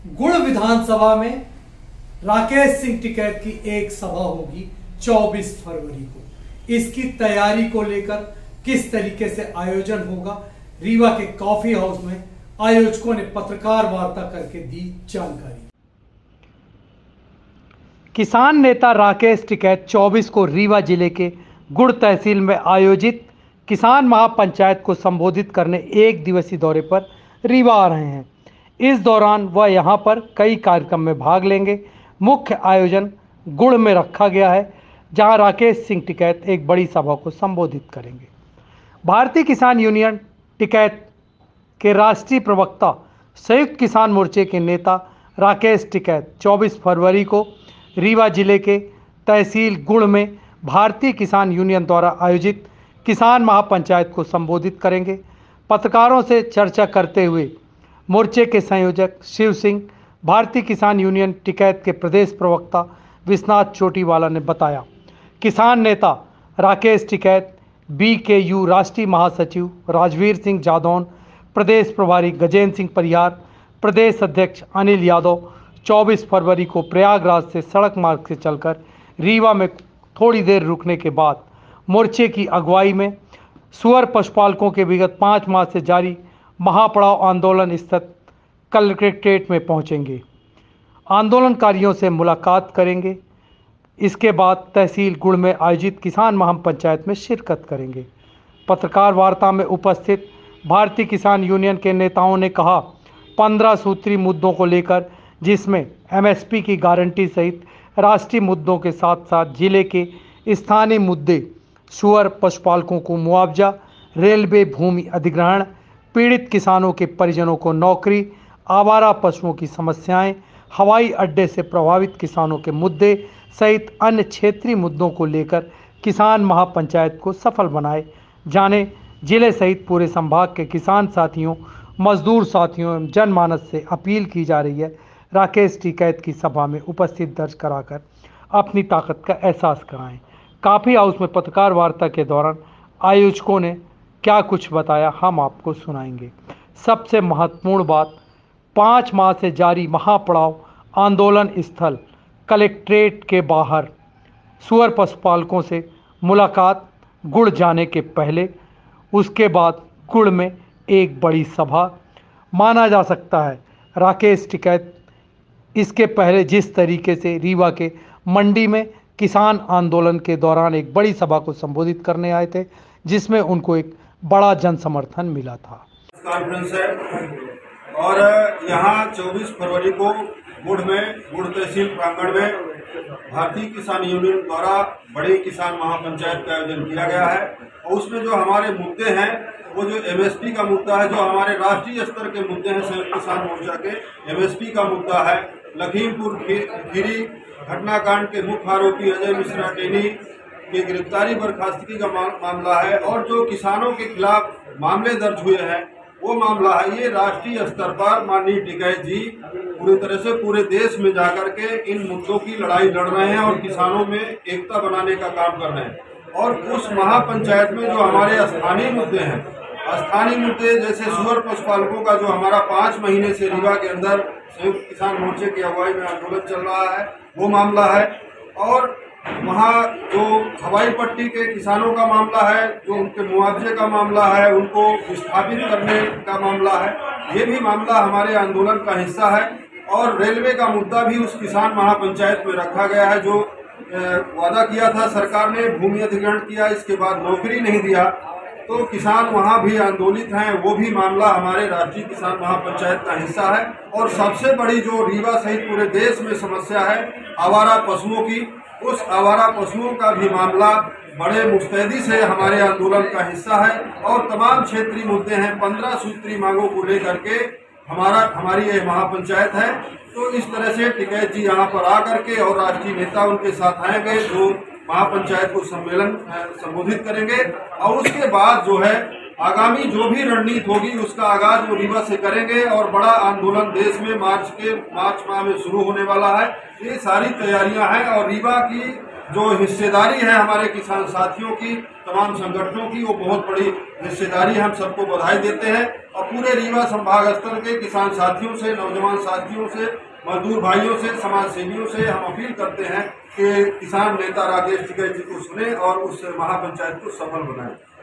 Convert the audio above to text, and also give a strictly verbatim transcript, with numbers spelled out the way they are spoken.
गुड़ विधानसभा में राकेश सिंह टिकैत की एक सभा होगी चौबीस फरवरी को। इसकी तैयारी को लेकर किस तरीके से आयोजन होगा, रीवा के कॉफी हाउस में आयोजकों ने पत्रकार वार्ता करके दी जानकारी। किसान नेता राकेश टिकैत चौबीस को रीवा जिले के गुड़ तहसील में आयोजित किसान महापंचायत को संबोधित करने एक दिवसीय दौरे पर रीवा आ रहे हैं। इस दौरान वह यहां पर कई कार्यक्रम में भाग लेंगे। मुख्य आयोजन गुड़ में रखा गया है, जहां राकेश सिंह टिकैत एक बड़ी सभा को संबोधित करेंगे। भारतीय किसान यूनियन टिकैत के राष्ट्रीय प्रवक्ता संयुक्त किसान मोर्चे के नेता राकेश टिकैत चौबीस फरवरी को रीवा जिले के तहसील गुड़ में भारतीय किसान यूनियन द्वारा आयोजित किसान महापंचायत को संबोधित करेंगे। पत्रकारों से चर्चा करते हुए मोर्चे के संयोजक शिव सिंह, भारतीय किसान यूनियन टिकैत के प्रदेश प्रवक्ता विश्वनाथ चोटीवाला ने बताया, किसान नेता Rakesh Tikait, B K U राष्ट्रीय महासचिव राजवीर सिंह जादौन, प्रदेश प्रभारी गजेंद्र सिंह परिहार, प्रदेश अध्यक्ष अनिल यादव चौबीस फरवरी को प्रयागराज से सड़क मार्ग से चलकर रीवा में थोड़ी देर रुकने के बाद मोर्चे की अगुवाई में सुअर पशुपालकों के विगत पाँच माह से जारी महापड़ाव आंदोलन स्थित कलेक्ट्रेट में पहुंचेंगे। आंदोलनकारियों से मुलाकात करेंगे। इसके बाद तहसील गुड़ में आयोजित किसान महापंचायत में शिरकत करेंगे। पत्रकार वार्ता में उपस्थित भारतीय किसान यूनियन के नेताओं ने कहा, पंद्रह सूत्री मुद्दों को लेकर, जिसमें एमएसपी की गारंटी सहित राष्ट्रीय मुद्दों के साथ साथ जिले के स्थानीय मुद्दे, सुअर पशुपालकों को मुआवजा, रेलवे भूमि अधिग्रहण, पीड़ित किसानों के परिजनों को नौकरी, आवारा पशुओं की समस्याएं, हवाई अड्डे से प्रभावित किसानों के मुद्दे सहित अन्य क्षेत्रीय मुद्दों को लेकर किसान महापंचायत को सफल बनाए जाने जिले सहित पूरे संभाग के किसान साथियों, मजदूर साथियों एवं जनमानस से अपील की जा रही है। राकेश टिकैत की सभा में उपस्थित दर्ज कराकर अपनी ताकत का एहसास कराएं। कॉफी हाउस में पत्रकार वार्ता के दौरान आयोजकों ने क्या कुछ बताया, हम आपको सुनाएंगे। सबसे महत्वपूर्ण बात, पाँच माह से जारी महापड़ाव आंदोलन स्थल कलेक्ट्रेट के बाहर सुअर पशुपालकों से मुलाकात गुड़ जाने के पहले, उसके बाद गुड़ में एक बड़ी सभा माना जा सकता है। राकेश टिकैत इसके पहले जिस तरीके से रीवा के मंडी में किसान आंदोलन के दौरान एक बड़ी सभा को संबोधित करने आए थे, जिसमें उनको एक बड़ा जन समर्थन मिला था। कॉन्फ्रेंस है और यहाँ चौबीस फरवरी को गुड़ में गुड़ तहसील प्रांगण में भारतीय किसान यूनियन द्वारा बड़े किसान महापंचायत का आयोजन किया गया है। और उसमें जो हमारे मुद्दे हैं, वो जो एमएसपी का मुद्दा है, जो हमारे राष्ट्रीय स्तर के मुद्दे हैं, संयुक्त किसान मोर्चा के एमएसपी का मुद्दा है, लखीमपुर खीरी घटनाकांड के मुख्य आरोपी अजय मिश्रा टेनी की गिरफ्तारी बर्खास्तगी का मामला है, और जो किसानों के खिलाफ मामले दर्ज हुए हैं वो मामला है। ये राष्ट्रीय स्तर पर माननीय टिकैत जी पूरी तरह से पूरे देश में जाकर के इन मुद्दों की लड़ाई लड़ रहे हैं और किसानों में एकता बनाने का काम कर रहे हैं। और उस महापंचायत में जो हमारे स्थानीय मुद्दे हैं, स्थानीय मुद्दे जैसे सुअर पशुपालकों का जो हमारा पाँच महीने से रीवा के अंदर संयुक्त किसान मोर्चे की अगुवाई में आंदोलन चल रहा है, वो मामला है। और वहाँ जो हवाई पट्टी के किसानों का मामला है, जो उनके मुआवजे का मामला है, उनको विस्थापित करने का मामला है, ये भी मामला हमारे आंदोलन का हिस्सा है। और रेलवे का मुद्दा भी उस किसान महापंचायत में रखा गया है। जो वादा किया था सरकार ने, भूमि अधिग्रहण किया, इसके बाद नौकरी नहीं दिया, तो किसान वहाँ भी आंदोलित हैं, वो भी मामला हमारे राष्ट्रीय किसान महापंचायत का हिस्सा है। और सबसे बड़ी जो रीवा सहित पूरे देश में समस्या है आवारा पशुओं की, उस आवारा पशुओं का भी मामला बड़े मुस्तैदी से हमारे आंदोलन का हिस्सा है। और तमाम क्षेत्रीय मुद्दे हैं, पंद्रह सूत्री मांगों को लेकर के हमारा हमारी ये महापंचायत है। तो इस तरह से टिकैत जी यहाँ पर आकर के और राष्ट्रीय नेता उनके साथ आएंगे, जो महापंचायत को सम्मेलन संबोधित करेंगे। और उसके बाद जो है आगामी जो भी रणनीति होगी उसका आगाज वो रीवा से करेंगे। और बड़ा आंदोलन देश में मार्च के मार्च माह में शुरू होने वाला है। ये सारी तैयारियां हैं और रीवा की जो हिस्सेदारी है हमारे किसान साथियों की, तमाम संगठनों की, वो बहुत बड़ी हिस्सेदारी, हम सबको बधाई देते हैं। और पूरे रीवा संभाग स्तर के किसान साथियों से, नौजवान साथियों से, मजदूर भाइयों से, समाज सेवियों से हम अपील करते हैं कि किसान नेता राकेश टिकैत जी को सुने और उस महापंचायत को सफल बनाएं।